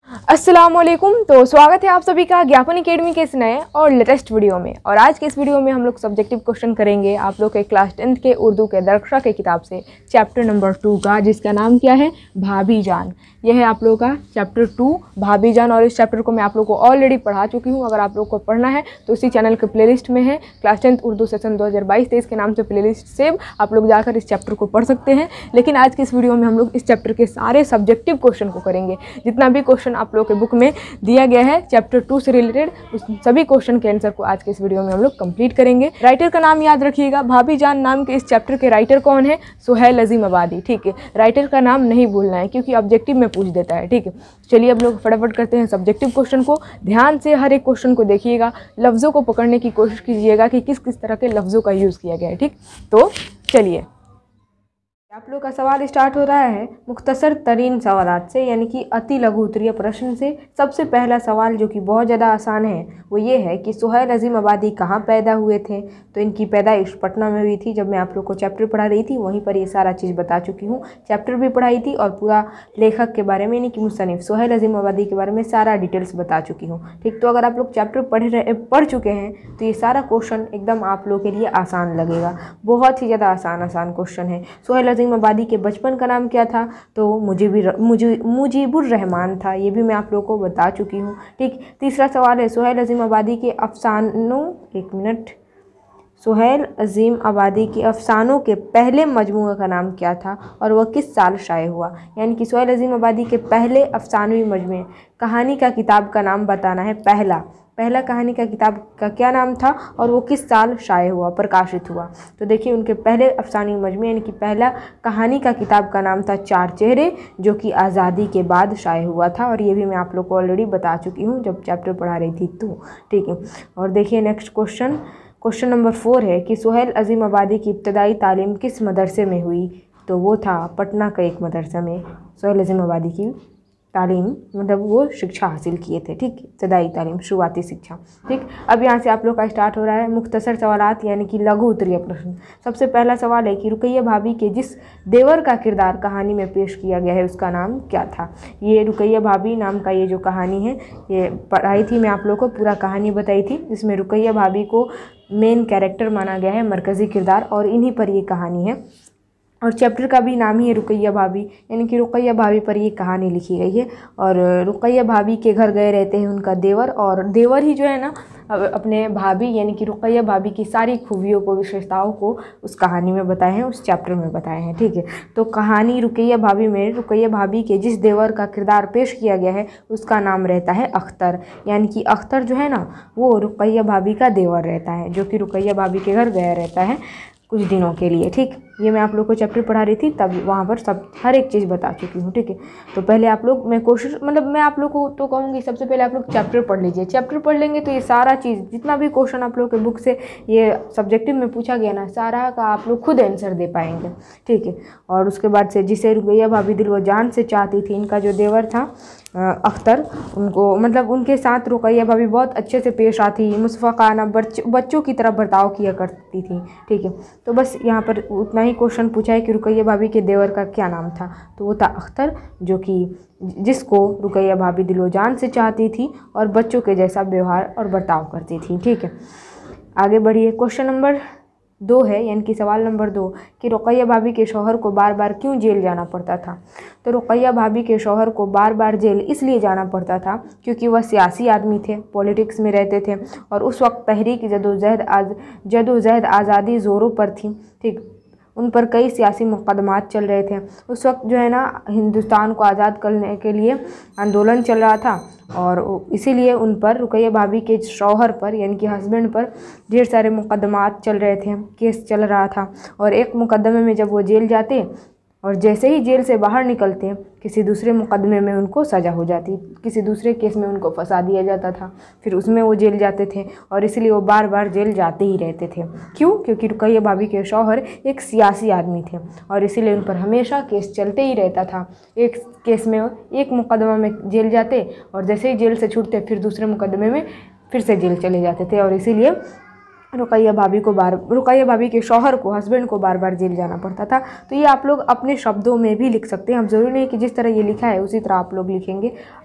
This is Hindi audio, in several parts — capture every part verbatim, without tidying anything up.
अस्सलामुअलैकुम। तो स्वागत है आप सभी का ज्ञापन एकेडमी के इस नए और लेटेस्ट वीडियो में। और आज के इस वीडियो में हम लोग सब्जेक्टिव क्वेश्चन करेंगे आप लोग के क्लास टेंथ के उर्दू के दरक्षा के किताब से चैप्टर नंबर टू का, जिसका नाम क्या है, भाभी जान। यह है आप लोगों का चैप्टर टू भाभी जान। और इस चैप्टर को मैं आप लोग को ऑलरेडी पढ़ा चुकी हूँ। अगर आप लोग को पढ़ना है तो इसी चैनल के प्लेलिस्ट में है, क्लास टेंथ उर्दू सेशन दो हज़ार बाईस तेईस के नाम से प्लेलिस्ट सेव, आप लोग जाकर इस चैप्टर को पढ़ सकते हैं। लेकिन आज के इस वीडियो में हम लोग इस चैप्टर के सारे सब्जेक्टिव क्वेश्चन को करेंगे। जितना भी क्वेश्चन आप लोग के बुक में दिया गया है चैप्टर टू से रिलेटेड, उस सभी क्वेश्चन के आंसर को आज के इस वीडियो में हम लोग कंप्लीट करेंगे। राइटर का नाम याद रखिएगा, भाभी जान नाम के इस चैप्टर के राइटर कौन है, सुहेल अजीम आबादी। ठीक है, राइटर का नाम नहीं भूलना है क्योंकि ऑब्जेक्टिव में पूछ देता है। ठीक है, चलिए अब लोग फटाफट करते हैं सब्जेक्टिव क्वेश्चन को। ध्यान से हर एक क्वेश्चन को देखिएगा, लफ्ज़ों को पकड़ने की कोशिश कीजिएगा कि किस किस तरह के लफ्ज़ों का यूज़ किया गया है। ठीक, तो चलिए आप लोग का सवाल स्टार्ट हो रहा है मुख्तसर तरीन सवालात से, यानी कि अति लघु उत्तरीय प्रश्न से। सबसे पहला सवाल जो कि बहुत ज़्यादा आसान है वो ये है कि सुहेल अजीम आबादी कहाँ पैदा हुए थे। तो इनकी पैदाइश पटना में हुई थी। जब मैं आप लोग को चैप्टर पढ़ा रही थी वहीं पर ये सारा चीज़ बता चुकी हूँ। चैप्टर भी पढ़ाई थी और पूरा लेखक के बारे में, यानी कि मुसन्निफ सुहेल अजीम आबादी के बारे में सारा डिटेल्स बता चुकी हूँ। ठीक, तो अगर आप लोग चैप्टर पढ़ रहे पढ़ चुके हैं तो ये सारा क्वेश्चन एकदम आप लोग के लिए आसान लगेगा। बहुत ही ज़्यादा आसान आसान क्वेश्चन है। सुहेल अजीम आबादी के बचपन का नाम क्या था, तो मुजीबुर मुजी मुजीबुर रहमान था। ये भी मैं आप लोगों को बता चुकी हूँ। ठीक, तीसरा सवाल है सुहेल अजीम आबादी के अफसानों एक मिनट सुहेल अजीम आबादी के अफसानों के पहले मजमूए का नाम क्या था और वह किस साल शाये हुआ। यानी कि सुहेल अजीम आबादी के पहले अफसानवी मजमूए कहानी का किताब का नाम बताना है। पहला पहला कहानी का किताब का क्या नाम था और वो किस साल शाये हुआ, प्रकाशित हुआ। तो देखिए उनके पहले अफसानी मजमूए यानी कि पहला कहानी का किताब का नाम था चार चेहरे, जो कि आज़ादी के बाद शाये हुआ था। और ये भी मैं आप लोग को ऑलरेडी बता चुकी हूँ जब चैप्टर पढ़ा रही थी तो। ठीक है, और देखिए next question question number four है कि सुहेल अजीम आबादी की इब्तदाई तालीम किस मदरसे में हुई। तो वो था पटना का एक मदरसा में सुहेल अजीम आबादी की तालीम, मतलब वो शिक्षा हासिल किए थे। ठीक, इब्तदाई तालीम, शुरुआती शिक्षा। ठीक, अब यहाँ से आप लोग का स्टार्ट हो रहा है मुख्तसर सवालात यानी कि लघु उत्तरीय प्रश्न। सबसे पहला सवाल है कि रुकैया भाभी के जिस देवर का किरदार कहानी में पेश किया गया है उसका नाम क्या था। ये रुकैया भाभी नाम का ये जो कहानी है ये पढ़ाई थी मैं आप लोग को, पूरा कहानी बताई थी जिसमें रुकैया भाभी को मेन कैरेक्टर माना गया है, मरकज़ी किरदार, और इन्हीं पर ये कहानी है। और चैप्टर का भी नाम ही है रुकैया भाभी, यानी कि रुकैया भाभी पर ये कहानी लिखी गई है। और रुकैया भाभी के घर गए रहते हैं उनका देवर, और देवर ही जो है ना अपने भाभी यानी कि रुकैया भाभी की सारी खूबियों को, विशेषताओं को उस कहानी में बताए हैं, उस चैप्टर में बताए हैं। ठीक है, तो कहानी रुकैया भाभी में रुकैया भाभी के जिस देवर का किरदार पेश किया गया है उसका नाम रहता है अख्तर। यानी कि अख्तर जो है ना वो रुकैया भाभी का देवर रहता है, जो कि रुकैया भाभी के घर गया रहता है कुछ दिनों के लिए। ठीक, ये मैं आप लोग को चैप्टर पढ़ा रही थी तब वहाँ पर सब हर एक चीज़ बता चुकी हूँ। ठीक है, तो पहले आप लोग मैं कोशिश मतलब मैं आप लोग को तो कहूँगी सबसे पहले आप लोग चैप्टर पढ़ लीजिए। चैप्टर पढ़ लेंगे तो ये सारा चीज़ जितना भी क्वेश्चन आप लोग के बुक से ये सब्जेक्टिव में पूछा गया ना, सारा का आप लोग खुद आंसर दे पाएंगे। ठीक है, और उसके बाद से जिसे रुकैया भाभी दिल व जान से चाहती थी, इनका जो देवर था अख्तर, उनको मतलब उनके साथ रुकैया भाभी बहुत अच्छे से पेश आती, मुस्फाकाना बच्चों की तरह बर्ताव किया करती थी। ठीक है, तो बस यहाँ पर उतना ही क्वेश्चन पूछा है कि रुकैया भाभी के देवर का क्या नाम था। तो वो था अख्तर, जो कि जिसको रुकैया भाभी दिलो जान से चाहती थी और बच्चों के जैसा व्यवहार और बर्ताव करती थी। ठीक है, आगे बढ़िए। क्वेश्चन नंबर दो है यानी कि सवाल नंबर दो कि रुकैया भाभी के शौहर को बार बार क्यों जेल जाना पड़ता था। तो रुकैया भाभी के शौहर को बार बार जेल इसलिए जाना पड़ता था क्योंकि वह सियासी आदमी थे, पॉलिटिक्स में रहते थे, और उस वक्त तहरीक जदोजहद आज जदोजहद आज़ादी ज़ोरों पर थी। ठीक, उन पर कई सियासी मुकदमात चल रहे थे। उस वक्त जो है ना हिंदुस्तान को आज़ाद करने के लिए आंदोलन चल रहा था, और इसीलिए उन पर रुकैया भाभी के शौहर पर यानी कि हस्बैंड पर ढेर सारे मुकदमात चल रहे थे, केस चल रहा था। और एक मुकदमे में जब वो जेल जाते और जैसे ही जेल से बाहर निकलते किसी दूसरे मुकदमे में उनको सज़ा हो जाती, किसी दूसरे केस में उनको फंसा दिया जाता था, फिर उसमें वो जेल जाते थे, और इसलिए वो बार बार जेल जाते ही रहते थे। क्यों? क्योंकि रुकैया भाभी के शौहर एक सियासी आदमी थे और इसीलिए उन पर हमेशा केस चलते ही रहता था। एक केस में एक मुकदमा में जेल जाते और जैसे ही जेल से छूटते फिर दूसरे मुकदमे में फिर से जेल चले जाते थे, और इसीलिए रुकैया भाभी को बार रुकैया भाभी के शौहर को हस्बैंड को बार बार जेल जाना पड़ता था। तो ये आप लोग अपने शब्दों में भी लिख सकते हैं, अब ज़रूरी नहीं कि जिस तरह ये लिखा है उसी तरह आप लोग लिखेंगे।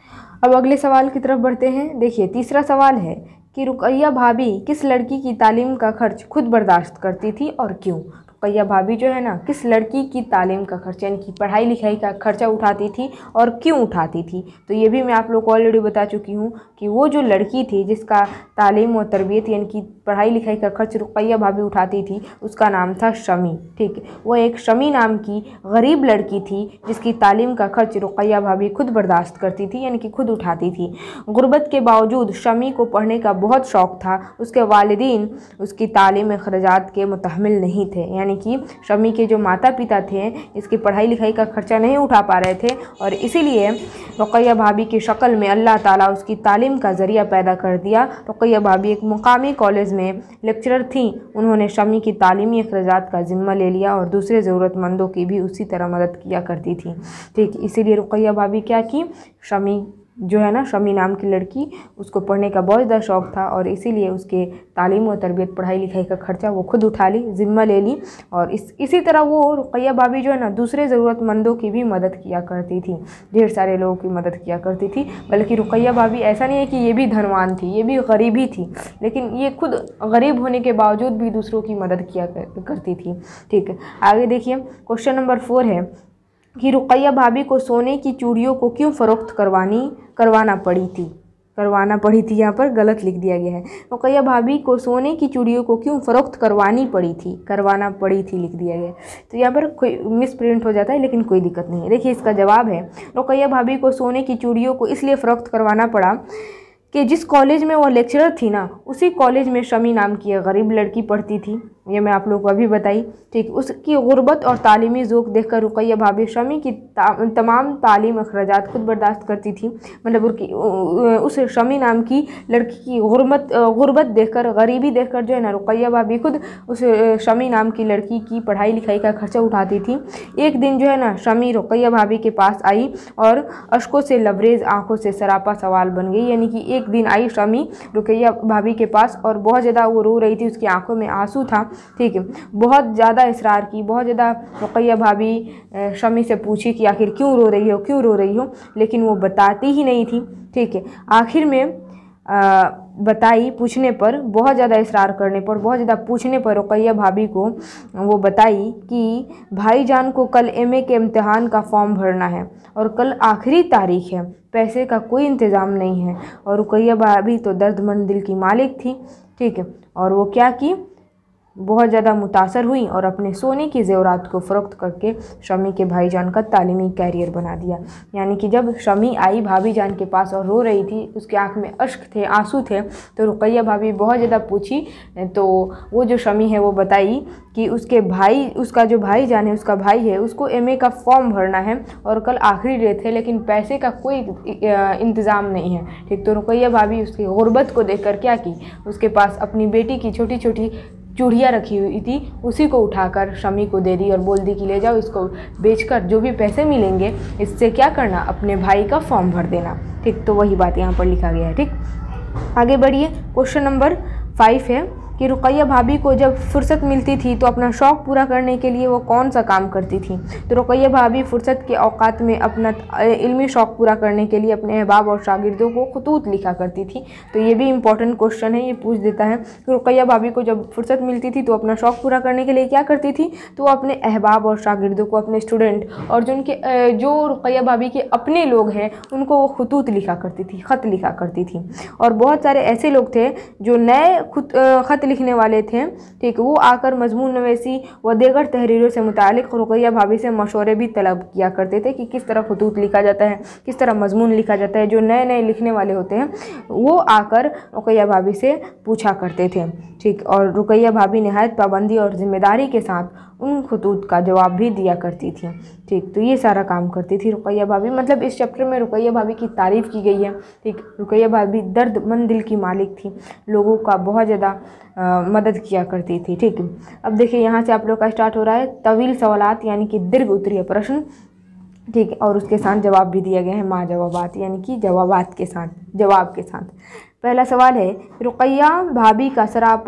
अब अगले सवाल की तरफ बढ़ते हैं। देखिए तीसरा सवाल है कि रुकैया भाभी किस लड़की की तालीम का खर्च खुद बर्दाश्त करती थी और क्यों। रुकैया भाभी जो है ना किस लड़की की तालीम का खर्च यानी कि पढ़ाई लिखाई का खर्चा उठाती थी और क्यों उठाती थी। तो ये भी मैं आप लोग को ऑलरेडी बता चुकी हूँ कि वो जो लड़की थी जिसका तालीम और तरबियत यानी कि पढ़ाई लिखाई का खर्च रुकैया भाभी उठाती थी उसका नाम था शमी। ठीक, वो एक शमी नाम की गरीब लड़की थी जिसकी तालीम का खर्च रुकैया भाभी खुद बर्दाश्त करती थी यानी कि खुद उठाती थी। गुर्बत के बावजूद शमी को पढ़ने का बहुत शौक़ था। उसके वालिदीन उसकी तालीम अखराजात के मुतहम्मिल नहीं थे यानी कि शमी के जो माता पिता थे इसकी पढ़ाई लिखाई का खर्चा नहीं उठा पा रहे थे और इसीलिए रुकैया भाभी की शक्ल में अल्लाह ताला उसकी तालीम का ज़रिया पैदा कर दिया। रुकैया भाभी एक मुकामी कॉलेज में लेक्चरर थी। उन्होंने शमी की तालीमी अखराजात का ज़िम्मा ले लिया और दूसरे ज़रूरतमंदों की भी उसी तरह मदद किया करती थी। ठीक, इसीलिए रुकैया भाभी क्या की, शमी जो है ना शमी नाम की लड़की उसको पढ़ने का बहुत ज़्यादा शौक़ था और इसीलिए उसके तालीम और तरबियत पढ़ाई लिखाई का खर्चा वो खुद उठा ली, ज़िम्मा ले ली और इस इसी तरह वो रुकैया भाभी जो है ना दूसरे ज़रूरतमंदों की भी मदद किया करती थी, ढेर सारे लोगों की मदद किया करती थी। बल्कि रुकैया भाभी ऐसा नहीं है कि ये भी धनवान थी, ये भी गरीब ही थी, लेकिन ये खुद गरीब होने के बावजूद भी दूसरों की मदद किया करती थी। ठीक है, आगे देखिए क्वेश्चन नंबर फोर है कि रुकैया भाभी को सोने की चूड़ियों को क्यों फ़रोख्त करवानी करवाना पड़ी थी करवाना पड़ी थी यहाँ पर गलत लिख दिया गया है। रुकैया भाभी को सोने की चूड़ियों को क्यों फ़रोख्त करवानी पड़ी थी करवाना पड़ी थी लिख दिया गया है। तो यहाँ पर कोई मिस प्रिंट हो जाता है लेकिन कोई दिक्कत नहीं है। देखिए इसका जवाब है रुकैया भाभी को सोने की चूड़ियों को इसलिए फ़रोख्त करवाना पड़ा कि जिस कॉलेज में वो लेक्चरर थी ना उसी कॉलेज में शमी नाम की गरीब लड़की पढ़ती थी। ये मैं आप लोगों को अभी बताई। ठीक, उसकी गुर्बत और तालीमी ज़ौक़ देखकर रुकैया भाभी शमी की ता, तमाम तालीम अखराजात खुद बर्दाश्त करती थी। मतलब उसकी उस शमी नाम की लड़की की गुर्बत गुर्बत देखकर, गरीबी देखकर जो है ना रुकैया भाभी खुद उस शमी नाम की लड़की की पढ़ाई लिखाई का खर्चा उठाती थी। एक दिन जो है ना शमी रुकैया भाभी के पास आई और अश्कों से लबरेज आँखों से सरापा सवाल बन गई। यानी कि एक दिन आई शमी रुकैया भाभी के पास और बहुत ज़्यादा वो रो रही थी, उसकी आंखों में आंसू था। ठीक है, बहुत ज़्यादा इसरार की, बहुत ज़्यादा रुकैया भाभी शमी से पूछी कि आखिर क्यों रो रही हो क्यों रो रही हो लेकिन वो बताती ही नहीं थी। ठीक है, आखिर में आ, बताई पूछने पर, बहुत ज़्यादा इसरार करने पर, बहुत ज़्यादा पूछने पर रुकैया भाभी को वो बताई कि भाईजान को कल एमए के इम्तिहान का फॉर्म भरना है और कल आखिरी तारीख है, पैसे का कोई इंतज़ाम नहीं है। और रुकैया भाभी तो दर्दमंद दिल की मालिक थी। ठीक है, और वो क्या की, बहुत ज़्यादा मुतासर हुई और अपने सोने की ज़ेवरात को फ़रोख्त करके शमी के भाईजान का तालीमी कैरियर बना दिया। यानी कि जब शमी आई भाभी जान के पास और रो रही थी, उसके आँख में अश्क थे, आंसू थे, तो रुकैया भाभी बहुत ज़्यादा पूछी तो वो जो शमी है वो बताई कि उसके भाई उसका जो भाईजान है, उसका भाई है, उसको एमए का फॉर्म भरना है और कल आखिरी डेट है लेकिन पैसे का कोई इंतज़ाम नहीं है। ठीक, तो रुकैया भाभी उसकी गुर्बत को देखकर क्या की, उसके पास अपनी बेटी की छोटी छोटी चूड़ियाँ रखी हुई थी, उसी को उठाकर शमी को दे दी और बोल दी कि ले जाओ, इसको बेचकर जो भी पैसे मिलेंगे इससे क्या करना, अपने भाई का फॉर्म भर देना। ठीक, तो वही बात यहाँ पर लिखा गया है। ठीक, आगे बढ़िए। क्वेश्चन नंबर फाइव है कि रुकैया भाभी को जब फुर्सत मिलती थी तो अपना शौक़ पूरा करने के लिए वो कौन सा काम करती थी। तो रुकैया भाभी फुर्सत के औकात में अपना इल्मी शौक़ पूरा करने के लिए अपने अहबाब और शागिर्दों को खतूत लिखा करती थी। तो ये भी इंपॉर्टेंट क्वेश्चन है, ये पूछ देता है कि रुकैया भाभी को जब फुर्सत मिलती थी तो अपना शौक़ पूरा करने के लिए क्या करती थी। तो वो अपने अहबाब और शागिर्दों को, अपने स्टूडेंट और जो उनके जो रुकैया भाभी के अपने लोग हैं उनको वो खतूत लिखा करती थी, ख़त लिखा करती थी। और बहुत सारे ऐसे लोग थे जो नए ख़त लिखने वाले थे। ठीक, वो आकर मजमून नवेसी व देगर तहरीरों से मुतालिक रुकैया भाभी से मशवरे भी तलब किया करते थे कि किस तरह खतूत लिखा जाता है, किस तरह मजमून लिखा जाता है। जो नए नए लिखने वाले होते हैं वो आकर रुकैया भाभी से पूछा करते थे। ठीक, और रुकैया भाभी नहायत पाबंदी और ज़िम्मेदारी के साथ उन खतूत का जवाब भी दिया करती थी। ठीक, तो ये सारा काम करती थी रुकैया भाभी। मतलब इस चैप्टर में रुकैया भाभी की तारीफ़ की गई है। ठीक, रुकैया भाभी दर्दमंद दिल की मालिक थी, लोगों का बहुत ज़्यादा मदद किया करती थी। ठीक, अब देखिए यहाँ से आप लोग का स्टार्ट हो रहा है तवील सवालात यानी कि दीर्घ उत्तरीय प्रश्न। ठीक, और उसके साथ जवाब भी दिया गया है मा जवाबात यानी कि जवाबात के साथ, जवाब के साथ। पहला सवाल है रुकैया भाभी का सरापा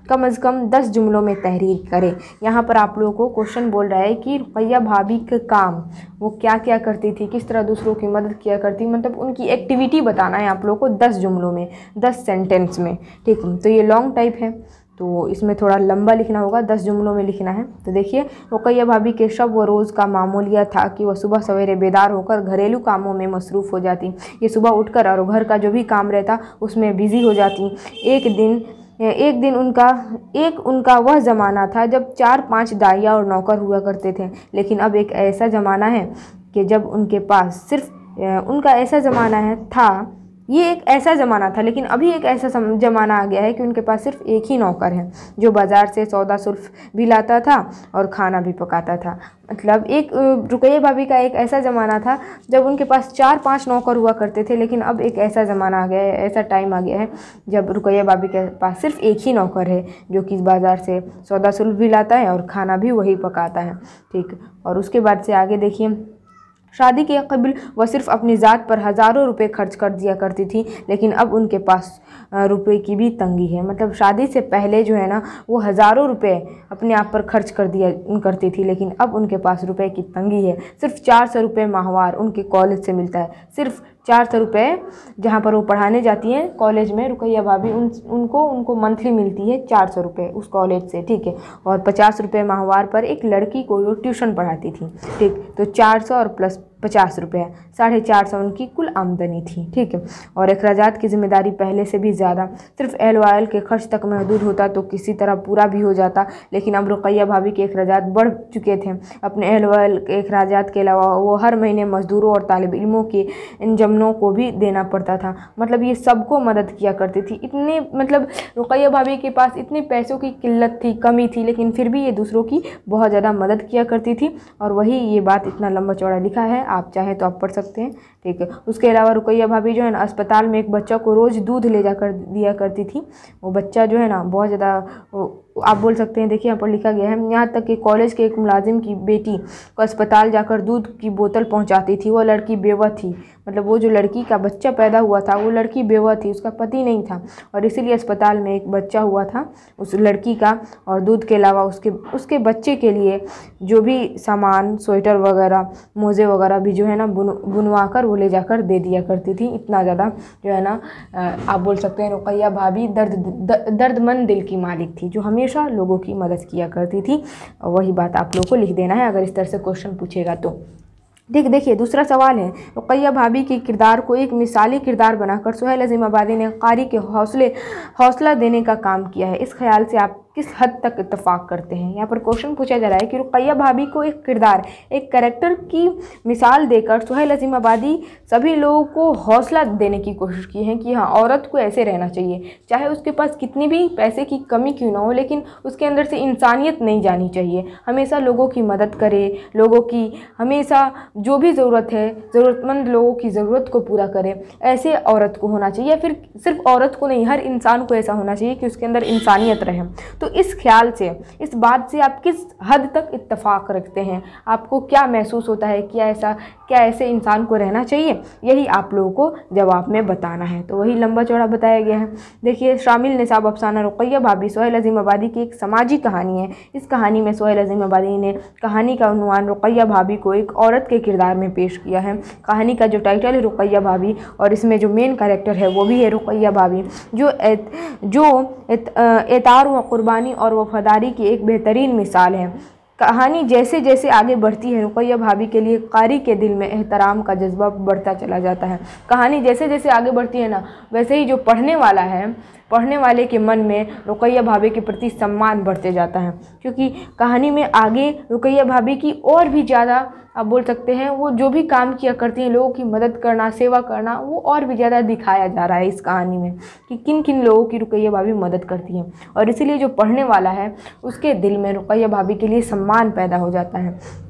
कम अज़ कम दस जुमलों में तहरीर करें। यहाँ पर आप लोगों को क्वेश्चन बोल रहा है कि रुकैया भाभी का काम, वो क्या क्या करती थी, किस तरह दूसरों की मदद किया करती, मतलब उनकी एक्टिविटी बताना है आप लोगों को दस जुमलों में, दस सेंटेंस में। ठीक, तो ये लॉन्ग टाइप है तो इसमें थोड़ा लंबा लिखना होगा, दस जुमलों में लिखना है। तो देखिए, रुकैया भाभी के शब व रोज़ का मामूल यह था कि वह सुबह सवेरे बेदार होकर घरेलू कामों में मसरूफ़ हो जाती। ये सुबह उठकर और घर का जो भी काम रहता उसमें बिज़ी हो जाती। एक दिन एक दिन उनका एक उनका वह ज़माना था जब चार पांच दाइया और नौकर हुआ करते थे, लेकिन अब एक ऐसा ज़माना है कि जब उनके पास सिर्फ उनका ऐसा ज़माना है था ये एक ऐसा ज़माना था लेकिन अभी एक ऐसा ज़माना आ गया है कि उनके पास सिर्फ एक ही नौकर है जो बाज़ार से सौदा सुल्फ भी लाता था और खाना भी पकाता था। मतलब एक रुकैया भाभी का एक ऐसा ज़माना था जब उनके पास चार पांच नौकर हुआ करते थे, लेकिन अब एक ऐसा ज़माना आ गया है, ऐसा टाइम आ गया है जब रुकैया भाभी के पास सिर्फ एक ही नौकर है जो कि बाज़ार से सौदा सुल्फ भी लाता है और खाना भी वही पकाता है। ठीक, और उसके बाद से आगे देखिए, शादी के कबल वह सिर्फ अपनी ज़ात पर हज़ारों रुपए खर्च कर दिया करती थी, लेकिन अब उनके पास रुपए की भी तंगी है। मतलब शादी से पहले जो है ना वो हज़ारों रुपए अपने आप पर खर्च कर दिया करती थी, लेकिन अब उनके पास रुपए की तंगी है। सिर्फ चार सौ रुपये माहवार उनके कॉलेज से मिलता है, सिर्फ चार सौ रुपये जहाँ पर वो पढ़ाने जाती हैं कॉलेज में रुकैया भाभी, उन उनको उनको मंथली मिलती है चार सौ रुपये उस कॉलेज से। ठीक है, और पचास रुपये माहवार पर एक लड़की को वो ट्यूशन पढ़ाती थी। ठीक, तो चार सौ और प्लस पचास रुपये, साढ़े चार सौ उनकी कुल आमदनी थी। ठीक है, और अखराजात की जिम्मेदारी पहले से भी ज़्यादा, सिर्फ एल वायल के खर्च तक महदूद होता तो किसी तरह पूरा भी हो जाता, लेकिन अब रुकैया भाभी के अखराजात बढ़ चुके थे। अपने एल वायल के अखराजात के अलावा वो हर महीने मजदूरों और तालिब इल्मों के इंजमनों को भी देना पड़ता था। मतलब ये सबको मदद किया करती थी। इतने मतलब रुकैया भाभी के पास इतने पैसों की किल्लत थी, कमी थी, लेकिन फिर भी ये दूसरों की बहुत ज़्यादा मदद किया करती थी। और वही ये बात इतना लंबा चौड़ा लिखा है, आप चाहें तो आप पढ़ सकते हैं। ठीक है, उसके अलावा रुकैया भाभी जो है ना अस्पताल में एक बच्चा को रोज़ दूध ले जाकर दिया करती थी। वो बच्चा जो है ना बहुत ज़्यादा आप बोल सकते हैं, देखिए यहाँ पर लिखा गया है, यहाँ तक कि कॉलेज के एक मुलाजिम की बेटी को अस्पताल जाकर दूध की बोतल पहुँचाती थी। वो लड़की बेवा थी, मतलब वो जो लड़की का बच्चा पैदा हुआ था वो लड़की बेवा थी, उसका पति नहीं था और इसीलिए अस्पताल में एक बच्चा हुआ था उस लड़की का। और दूध के अलावा उसके उसके बच्चे के लिए जो भी सामान, स्वेटर वगैरह, मोज़े वगैरह भी जो है ना बुन बुनवा कर वो ले जाकर दे दिया करती थी। इतना ज़्यादा जो है ना आप बोल सकते हैं रुकैया भाभी दर्द दर्दमंद दिल की मालिक थी जो हमेशा लोगों की मदद किया करती थी। वही बात आप लोगों को लिख देना है अगर इस तरह से क्वेश्चन पूछेगा तो। ठीक, देखिए दूसरा सवाल है, रुकैया भाभी के किरदार को एक मिसाली किरदार बनाकर सुहेल अज़ीमाबादी ने कारी के हौसले हौसला देने का काम किया है। इस ख्याल से आप किस हद तक इत्तेफाक करते हैं? यहाँ पर क्वेश्चन पूछा जा रहा है कि रुकैया भाभी को एक किरदार, एक कैरेक्टर की मिसाल देकर सुहेल अज़ीमाबादी सभी लोगों को हौसला देने की कोशिश की है कि हाँ, औरत को ऐसे रहना चाहिए, चाहे उसके पास कितनी भी पैसे की कमी क्यों ना हो, लेकिन उसके अंदर से इंसानियत नहीं जानी चाहिए। हमेशा लोगों की मदद करे, लोगों की हमेशा जो भी ज़रूरत है, ज़रूरतमंद लोगों की ज़रूरत को पूरा करे, ऐसे औरत को होना चाहिए। फिर सिर्फ औरत को नहीं, हर इंसान को ऐसा होना चाहिए कि उसके अंदर इंसानियत रहे। तो इस ख्याल से, इस बात से आप किस हद तक इत्तेफाक रखते हैं? आपको क्या महसूस होता है, क्या ऐसा क्या ऐसे इंसान को रहना चाहिए? यही आप लोगों को जवाब में बताना है। तो वही लंबा चौड़ा बताया गया है। देखिए, शामिल निसाब अफसाना रुकैया भाभी सुहेल अज़ीमाबादी की एक समाजी कहानी है। इस कहानी में सुहेल अज़ीमाबादी ने कहानी का उन्वान रुकैया भाभी को एक औरत के किरदार में पेश किया है। कहानी का जो टाइटल है रुकैया भाभी, और इसमें जो मेन कैरेक्टर है वो भी है रुकैया भाभी, जो एत, जो एत, एतार व कुर्बानी और वफादारी की एक बेहतरीन मिसाल है। कहानी जैसे जैसे आगे बढ़ती है रुकैया भाभी के लिए कारी के दिल में एहतराम का जज्बा बढ़ता चला जाता है। कहानी जैसे जैसे आगे बढ़ती है ना, वैसे ही जो पढ़ने वाला है, पढ़ने वाले के मन में रुकैया भाभी के प्रति सम्मान बढ़ते जाता है, क्योंकि कहानी में आगे रुकैया भाभी की और भी ज़्यादा आप बोल सकते हैं, वो जो भी काम किया करती हैं, लोगों की मदद करना, सेवा करना, वो और भी ज़्यादा दिखाया जा रहा है इस कहानी में कि किन किन लोगों की रुकैया भाभी मदद करती हैं। और इसीलिए जो पढ़ने वाला है उसके दिल में रुकैया भाभी के लिए सम्मान पैदा हो जाता है।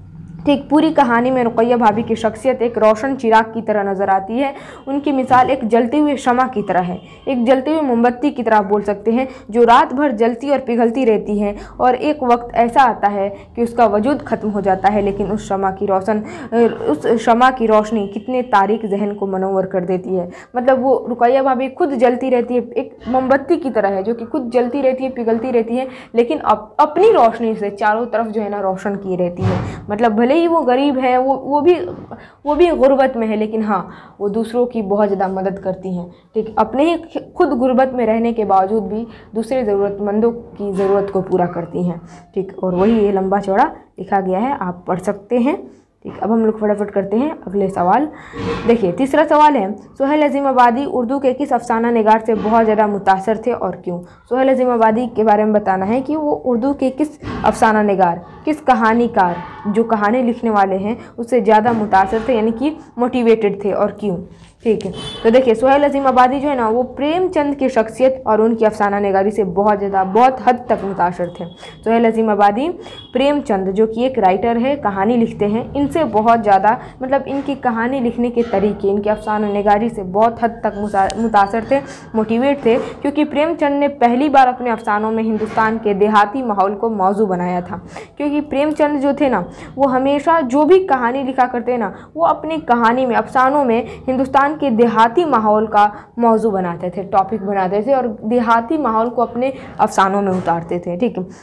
ठीक, पूरी कहानी में रुकैया भाभी की शख्सियत एक रोशन चिराग की तरह नज़र आती है। उनकी मिसाल एक जलते हुए शमा की तरह है, एक जलते हुए मोमबत्ती की तरह बोल सकते हैं, जो रात भर जलती और पिघलती रहती है और एक वक्त ऐसा आता है कि उसका वजूद ख़त्म हो जाता है, लेकिन उस शमा की रोशन उस शमा की रोशनी कितने तारीक जहन को मनोवर कर देती है। मतलब वो रुकैया भाभी खुद जलती रहती है, एक मोमबत्ती की तरह है जो कि खुद जलती रहती है, पिघलती रहती है, लेकिन अप, अपनी रोशनी से चारों तरफ जो है ना रोशन की रहती है। मतलब भले ही वो गरीब है, वो वो भी वो भी गुर्बत में है, लेकिन हाँ वो दूसरों की बहुत ज़्यादा मदद करती हैं। ठीक, अपने ही खुद गुर्बत में रहने के बावजूद भी दूसरे ज़रूरतमंदों की ज़रूरत को पूरा करती हैं। ठीक, और वही ये लंबा चौड़ा लिखा गया है, आप पढ़ सकते हैं। ठीक, अब हम लोग फटाफट करते हैं अगले सवाल। देखिए, तीसरा सवाल है, सोहेल अज़ीमाबादी उर्दू के किस अफसाना निगार से बहुत ज़्यादा मुतासर थे और क्यों? सोहेल अज़ीमाबादी के बारे में बताना है कि वो उर्दू के किस अफसाना निगार, किस कहानीकार, जो कहानी लिखने वाले हैं उससे ज़्यादा मुतासर थे, यानी कि मोटिवेटेड थे, और क्यों? ठीक है, तो देखिए सोहेल अज़ीमाबादी जो है ना वो प्रेमचंद की शख्सियत और उनकी अफसाना निगारी से बहुत ज़्यादा बहुत हद तक मुतासर थे। सोहेल अज़ीमाबादी प्रेमचंद जो कि एक राइटर है, कहानी लिखते हैं, इनसे बहुत ज़्यादा मतलब इनकी कहानी लिखने के तरीके, इनकी अफसाना निगारी से बहुत हद तक मुतासर थे, मोटिवेट थे, क्योंकि प्रेमचंद ने पहली बार अपने अफसानों में हिंदुस्तान के देहाती माहौल को मौजू बनाया था। क्योंकि प्रेमचंद जो थे ना वो हमेशा जो भी कहानी लिखा करते ना वो अपनी कहानी में, अफसानों में हिंदुस्तान के देहाती माहौल का मौजू बनाते थे, टॉपिक बनाते थे और देहाती माहौल को अपने अफसानों में उतारते थे। ठीक है,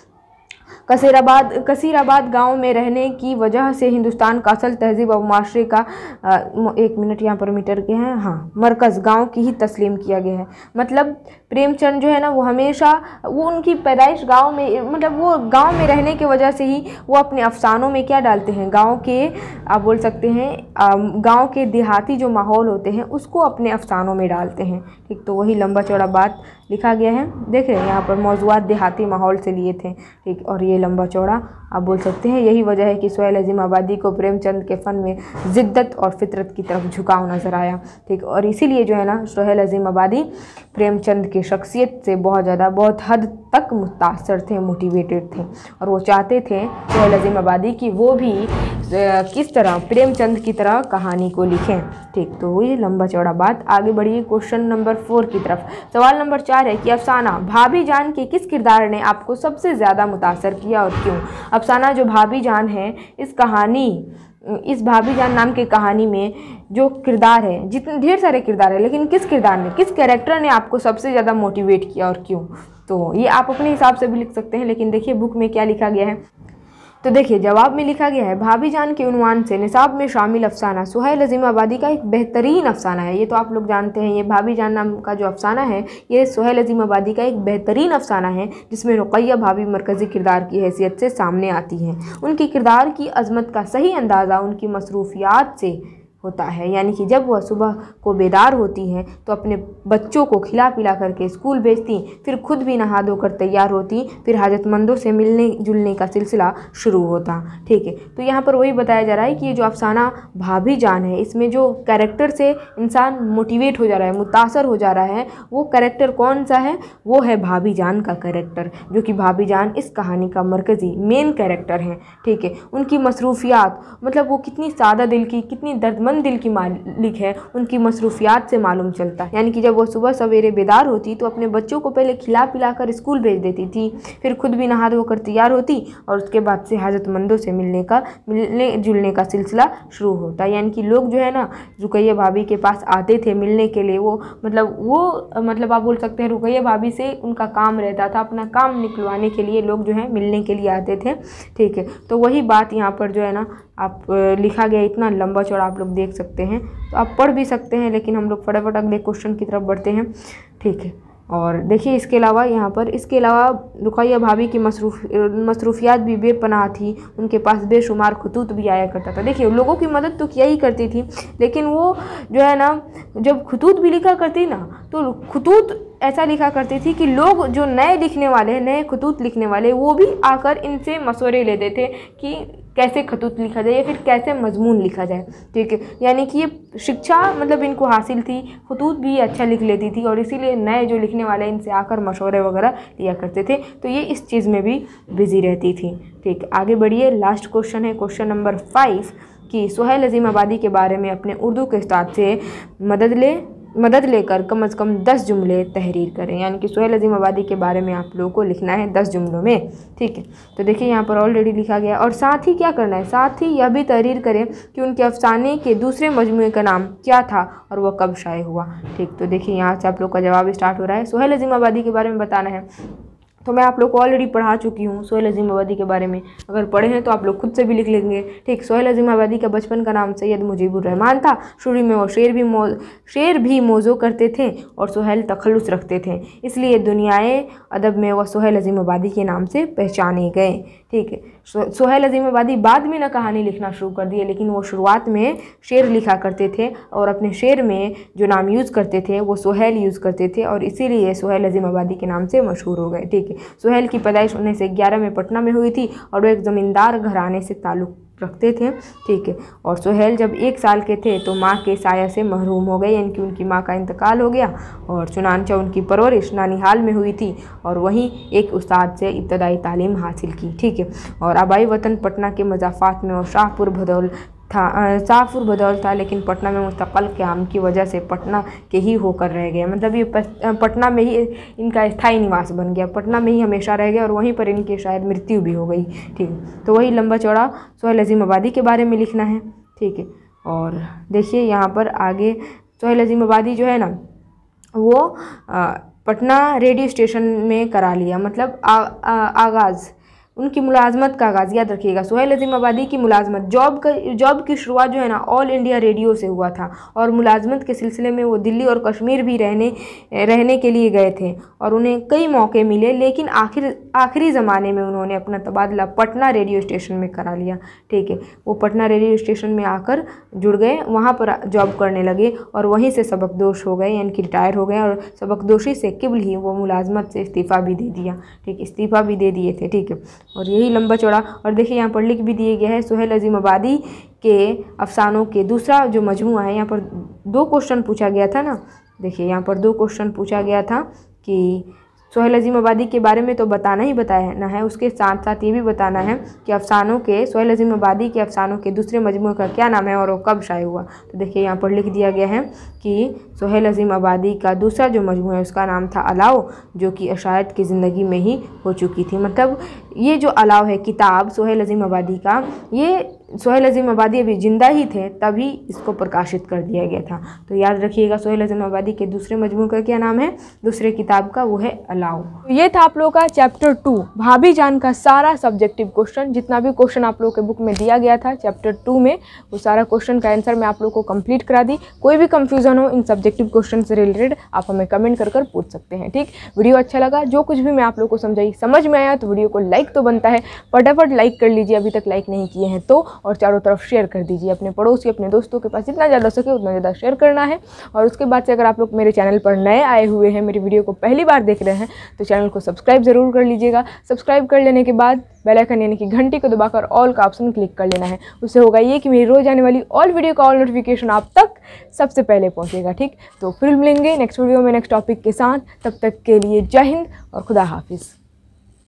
कसीराबाद कसीराबाद गांव में रहने की वजह से हिंदुस्तान का असल तहजीब और माशरे का आ, एक मिनट यहाँ पर मीटर के हैं, हाँ, मरकज़ गांव की ही तस्लीम किया गया है। मतलब प्रेमचंद जो है ना वो हमेशा, वो उनकी पैदाइश गांव में, मतलब वो गांव में रहने की वजह से ही वो अपने अफसानों में क्या डालते हैं, गांव के, आप बोल सकते हैं गांव के देहाती जो माहौल होते हैं उसको अपने अफसानों में डालते हैं। ठीक, तो वही लंबा चौड़ा बात लिखा गया है, देख रहे हैं यहाँ पर मौज़ूआत देहाती माहौल से लिए थे। ठीक, और ये लंबा चौड़ा आप बोल सकते हैं यही वजह है कि सोहेल अज़ीमाबादी को प्रेमचंद के फ़न में ज़िद्दत और फितरत की तरफ झुकाव नज़र आया। ठीक, और इसीलिए जो है ना सोहेल अज़ीमाबादी प्रेमचंद की शख्सियत से बहुत ज़्यादा बहुत हद तक मुतासर थे, मोटिवेटेड थे, और वो चाहते थे सोहेल अज़ीमाबादी कि वो भी किस तरह प्रेमचंद की तरह कहानी को लिखें। ठीक, तो वही लंबा चौड़ा बात। आगे बढ़िए क्वेश्चन नंबर फोर की तरफ। सवाल नंबर चार है कि अफसाना भाभी जान के किस किरदार ने आपको सबसे ज़्यादा मुतासर किया और क्यों? अफसाना जो भाभी जान है, इस कहानी इस भाभी जान नाम की कहानी में जो किरदार है, जितने ढेर सारे किरदार है, लेकिन किस किरदार ने, किस कैरेक्टर ने आपको सबसे ज़्यादा मोटिवेट किया और क्यों? तो ये आप अपने हिसाब से भी लिख सकते हैं, लेकिन देखिए बुक में क्या लिखा गया है। तो देखिए जवाब में लिखा गया है, भाभी जान के उन्वान से निसाब में शामिल अफसाना सोहेल अज़ीमाबादी का एक बेहतरीन अफसाना है। ये तो आप लोग जानते हैं, ये भाभी जान नाम का जो अफसाना है ये सोहेल अज़ीमाबादी का एक बेहतरीन अफसाना है, जिसमें रुकैया भाभी मरकज़ी किरदार की हैसियत से सामने आती हैं। उनकी किरदार की अज़मत का सही अंदाज़ा उनकी मसरूफियात से होता है, यानी कि जब वह सुबह को बेदार होती हैं तो अपने बच्चों को खिला पिला करके स्कूल भेजती, फिर खुद भी नहा धोकर तैयार होती, फिर हाजतमंदों से मिलने जुलने का सिलसिला शुरू होता। ठीक है, तो यहाँ पर वही बताया जा रहा है कि ये जो अफसाना भाभी जान है, इसमें जो कैरेक्टर से इंसान मोटिवेट हो जा रहा है, मुतासर हो जा रहा है, वो कैरेक्टर कौन सा है? वो है भाभी जान का कैरेक्टर, जो कि भाभी जान इस कहानी का मरकज़ी मेन कैरेक्टर है। ठीक है, उनकी मसरूफियात, मतलब वो कितनी सादा दिल की, कितनी दर्द दिल की मालिक है, उनकी मसरूफियात से मालूम चलता है। यानी कि जब वो सुबह सवेरे बेदार होती तो अपने बच्चों को पहले खिला पिला कर स्कूल भेज देती थी, फिर खुद भी नहा धोकर तैयार होती और उसके बाद से हाजतमंदों से मिलने का मिलने जुलने का सिलसिला शुरू होता है। यानी कि लोग जो है ना रुकैया भाभी के पास आते थे मिलने के लिए, वो मतलब वो मतलब आप बोल सकते हैं रुकैया भाभी से उनका काम रहता था, अपना काम निकलवाने के लिए लोग जो है मिलने के लिए आते थे। ठीक है, तो वही बात यहाँ पर जो है ना आप लिखा गया, इतना लंबा चौड़ा आप लोग देख सकते हैं, तो आप पढ़ भी सकते हैं, लेकिन हम लोग फटाफट अगले क्वेश्चन की तरफ बढ़ते हैं। ठीक है, और देखिए इसके अलावा यहाँ पर इसके अलावा रुकैया भाभी की मसरूफ मसरूफियात भी बेपनाह थी, उनके पास बेशुमार खतूत भी आया करता था। देखिए लोगों की मदद तो किया ही करती थी, लेकिन वो जो है ना जब खतूत भी लिखा करती ना तो खतूत ऐसा लिखा करती थी कि लोग जो नए लिखने वाले हैं, नए खतूत लिखने वाले, वो भी आकर इनसे मशवरे लेते थे कि कैसे खतूत लिखा जाए या फिर कैसे मजमून लिखा जाए, ठीक है। यानी कि ये शिक्षा मतलब इनको हासिल थी, खतूत भी अच्छा लिख लेती थी और इसीलिए नए जो लिखने वाले इनसे आकर मशवरे वगैरह लिया करते थे, तो ये इस चीज़ में भी बिजी रहती थी, ठीक। आगे बढ़िए, लास्ट क्वेश्चन है क्वेश्चन नंबर फाइव कि सुहेल अजीम आबादी के बारे में अपने उर्दू के उस्ताद से मदद ले मदद लेकर कम से कम दस जुमले तहरीर करें। यानी कि सुहेल अजीम आबादी के बारे में आप लोगों को लिखना है दस जुमलों में, ठीक है। तो देखिए यहाँ पर ऑलरेडी लिखा गया और साथ ही क्या करना है, साथ ही यह भी तहरीर करें कि उनके अफसाने के दूसरे मजमूए का नाम क्या था और वह कब शाये हुआ, ठीक। तो देखिए यहाँ से आप लोग का जवाब स्टार्ट हो रहा है। सुहेल अजीम आबादी के बारे में बताना है, तो मैं आप लोग को ऑलरेडी पढ़ा चुकी हूँ सुहेल अजीम आबादी के बारे में, अगर पढ़े हैं तो आप लोग खुद से भी लिख लेंगे, ठीक। सुहेल अजीम आबादी का बचपन का नाम सैयद मुजीबुर रहमान था। शुरू में वो शेर भी मौ शेर भी मौजू करते थे और सुहेल तखल्लुस रखते थे, इसलिए दुनियाए अदब में वह सुहेल अजीम आबादी के नाम से पहचाने गए, ठीक है। सुहेल अजीम आबादी बाद में ना कहानी लिखना शुरू कर दिए, लेकिन वो शुरुआत में शेर लिखा करते थे और अपने शेर में जो नाम यूज़ करते थे वो सुहेल यूज़ करते थे और इसीलिए सुहेल अजीम आबादी के नाम से मशहूर हो गए, ठीक है। सुहेल की पैदाइश उन्नीस सौ ग्यारह में पटना में हुई थी और वो एक ज़मींदार घराने से ताल्लुक़ रखते थे, ठीक है। और सुहेल जब एक साल के थे तो माँ के साया से महरूम हो गए, यानी कि उनकी माँ का इंतकाल हो गया और चुनांचे उनकी परवरिश नानिहाल में हुई थी और वहीं एक उस्ताद से इब्तदाई तालीम हासिल की, ठीक है। और आबाई वतन पटना के मज़ाफ़ात में और शाहपुर भदौल था शाहपुर बदौल था, लेकिन पटना में मुस्तक़ल क़याम की वजह से पटना के ही होकर रह गए। मतलब ये पटना में ही इनका स्थायी निवास बन गया, पटना में ही हमेशा रह गया और वहीं पर इनकी शायद मृत्यु भी हो गई, ठीक। तो वही लंबा चौड़ा सुहेल अजीम आबादी के बारे में लिखना है, ठीक है। और देखिए यहाँ पर आगे सुहेल अजीम आबादी जो है ना वो आ, पटना रेडियो स्टेशन में करा लिया, मतलब आ, आ, आगाज़ उनकी मुलाजमत का आगाज़, याद रखिएगा सुहेल अजीम आबादी की मुलाजमत जॉब का जॉब की शुरुआत जो है ना ऑल इंडिया रेडियो से हुआ था और मुलाजमत के सिलसिले में वो दिल्ली और कश्मीर भी रहने रहने के लिए गए थे और उन्हें कई मौके मिले, लेकिन आखिर आखिरी ज़माने में उन्होंने अपना तबादला पटना रेडियो स्टेशन में करा लिया, ठीक है। वो पटना रेडियो स्टेशन में आकर जुड़ गए, वहाँ पर जॉब करने लगे और वहीं से सबकदोश हो गए, यानी कि रिटायर हो गए और सबकदोशी से किबल ही वो मुलाजमत से इस्तीफ़ा भी दे दिया, ठीक, इस्तीफ़ा भी दे दिए थे, ठीक है। और यही लंबा चौड़ा, और देखिए यहाँ पर लिख भी दिए गया है सुहेल अजीम आबादी के अफसानों के दूसरा जो मजमूआ है। यहाँ पर दो क्वेश्चन पूछा गया था ना, देखिए यहाँ पर दो क्वेश्चन पूछा गया था कि सुहेल अजीम आबादी के बारे में तो बताना ही बताना है, उसके साथ साथ ये भी बताना है कि अफसानों के सुहेल अजीम आबादी के अफसानों के दूसरे मजमूए का क्या नाम है और वो कब शाये हुआ। तो देखिए यहाँ पर लिख दिया गया है कि सुहेल अजीम आबादी का दूसरा जो मजमूआ है उसका नाम था अलाव, जो कि अशायद की ज़िंदगी में ही हो चुकी थी। मतलब ये जो अलाव है किताब सुहेल अजीम आबादी का, ये सुहेल अजीम आबादी अभी ज़िंदा ही थे तभी इसको प्रकाशित कर दिया गया था। तो याद रखिएगा सुहेल अजीम आबादी के दूसरे मजमूए का क्या नाम है, दूसरे किताब का, वो है अलाव। तो ये था आप लोगों का चैप्टर टू भाभी जान का सारा सब्जेक्टिव क्वेश्चन। जितना भी क्वेश्चन आप लोगों के बुक में दिया गया था चैप्टर टू में, वो सारा क्वेश्चन का आंसर मैं आप लोगों को कंप्लीट करा दी। कोई भी कंफ्यूजन हो इन सब्जेक्टिव क्वेश्चन से रिलेटेड आप हमें कमेंट कर कर पूछ सकते हैं, ठीक। वीडियो अच्छा लगा, जो कुछ भी मैं आप लोगों को समझाई समझ में आया तो वीडियो को लाइक तो बनता है, फटाफट लाइक कर लीजिए अभी तक लाइक नहीं किए हैं तो, और चारों तरफ शेयर कर दीजिए अपने पड़ोसी अपने दोस्तों के पास, जितना ज़्यादा सके उतना ज़्यादा शेयर करना है। और उसके बाद से अगर आप लोग मेरे चैनल पर नए आए हुए हैं, मेरी वीडियो को पहली बार देख रहे हैं, तो चैनल को सब्सक्राइब ज़रूर कर लीजिएगा। सब्सक्राइब कर लेने के बाद बेल आइकन यानी कि घंटी को दबाकर ऑल का ऑप्शन क्लिक कर लेना है। उससे होगा ये कि मेरी रोज़ आने वाली ऑल वीडियो का ऑल नोटिफिकेशन आप तक सबसे पहले पहुंचेगा, ठीक। तो फिर मिलेंगे नेक्स्ट वीडियो में नेक्स्ट टॉपिक के साथ, तब तक के लिए जय हिंद और खुदा हाफिज़।